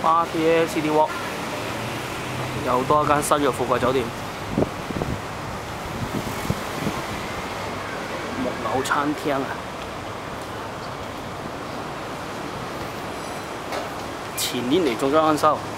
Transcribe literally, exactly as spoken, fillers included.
花蝶 City Walk 又多一間新嘅富貴酒店，木樓餐廳啊！前年嚟中咗安收。